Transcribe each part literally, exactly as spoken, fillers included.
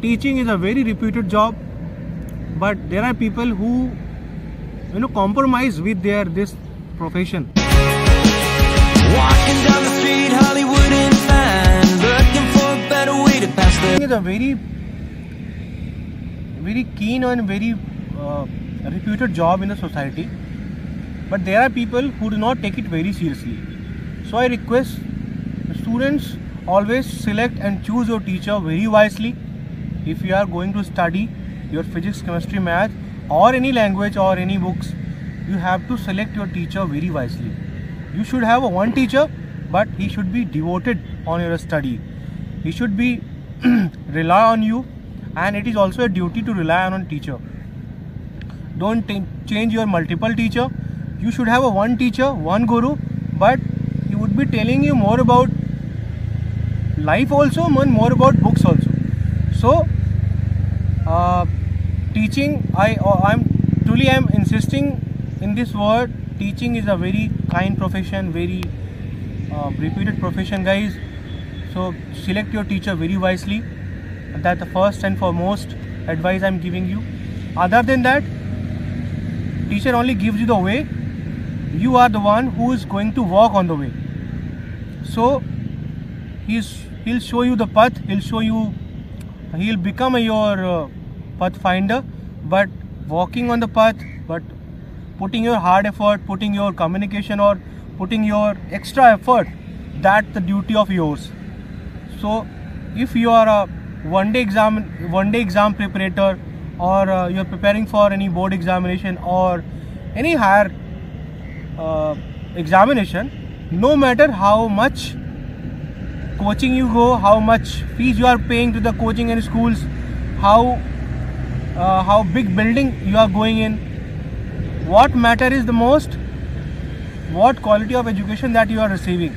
teaching is a very reputed job, but there are people who, you know, compromise with their this profession. Walking down the street, Hollywood and fine, looking for a better way to pass the. It is a very, very keen and very uh, reputed job in the society, but there are people who do not take it very seriously. So I request students, always select and choose your teacher very wisely. If you are going to study your physics, chemistry, math, or any language or any books, you have to select your teacher very wisely. You should have a one teacher, but he should be devoted on your study. He should be rely on you, and it is also a duty to rely on a teacher. Don't change your multiple teacher. You should have a one teacher, one guru, but he would be telling you more about life also, and more about books also. So uh, teaching, I I'm truly I'm insisting in this word. Teaching is a very kind profession, very uh, reputed profession, guys. So select your teacher very wisely. That's the first and foremost advice I'm giving you. Other than that, teacher only gives you the way. You are the one who is going to walk on the way. So he's he'll show you the path. He'll show you. He'll become a, your uh, pathfinder. But walking on the path, but putting your hard effort, putting your communication, or putting your extra effort, that's the duty of yours. So if you are a one day exam one day exam preparator, or uh, you are preparing for any board examination or any higher uh, examination, no matter how much coaching you go, how much fees you are paying to the coaching and schools, how uh, how big building you are going in, what matter is the most, what quality of education that you are receiving.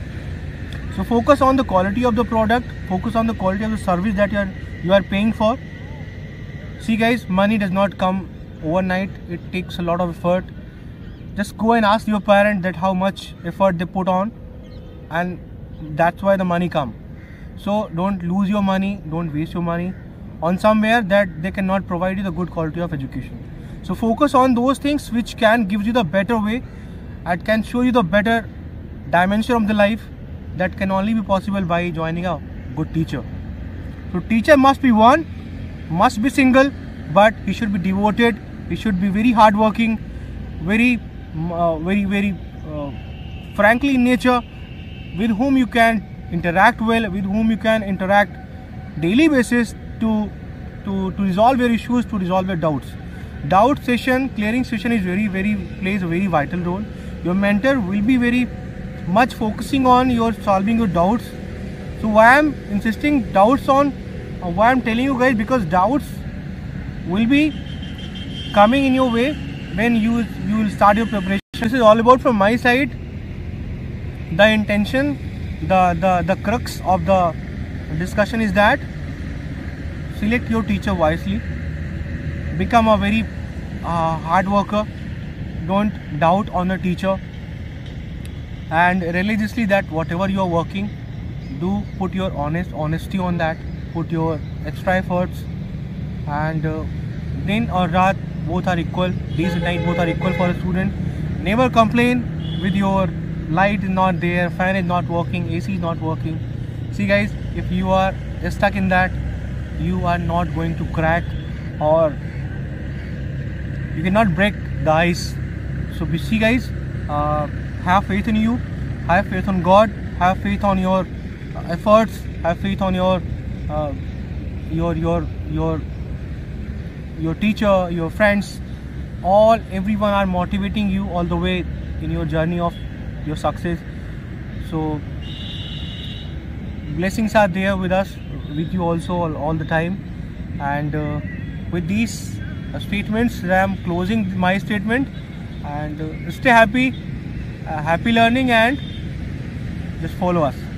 So focus on the quality of the product, focus on the quality of the service that you are you are paying for. See guys, money does not come overnight. It takes a lot of effort. Just go and ask your parent that how much effort they put on, and that's why the money come. So don't lose your money, don't waste your money on somewhere that they cannot provide you the good quality of education. So focus on those things which can give you the better way, and can show you the better dimension of the life, that can only be possible by joining a good teacher. So teacher must be one, must be single, but he should be devoted, he should be very hardworking, very uh, very very uh, frankly in nature, with whom you can interact well, with whom you can interact daily basis to to to resolve your issues, to resolve your doubts. Doubt session, clearing session is very very plays a very vital role. Your mentor will be very much focusing on your solving your doubts. So why I'm insisting doubts on, uh, why I'm telling you guys, because doubts will be coming in your way when you you will start your preparation. This is all about from my side. The intention, the the the crux of the discussion is that select your teacher wisely, become a very uh, hard worker, don't doubt on a teacher, and religiously that whatever you are working, do put your honest honesty on that, put your extra efforts, and uh, din or raat both are equal, days and night both are equal for a student. Never complain with your light is not there, fan is not working, A C is not working. See guys, if you are stuck in that, you are not going to crack, or you cannot break the ice. So see guys, uh, have faith in you, have faith on God, have faith on your efforts, have faith on your uh, your your your your teacher, your friends, all everyone are motivating you all the way in your journey of your success. So blessings are there with us, with you also all, all the time. And uh, with these uh, statements, I am closing my statement, and uh, stay happy, uh, happy learning, and just follow us.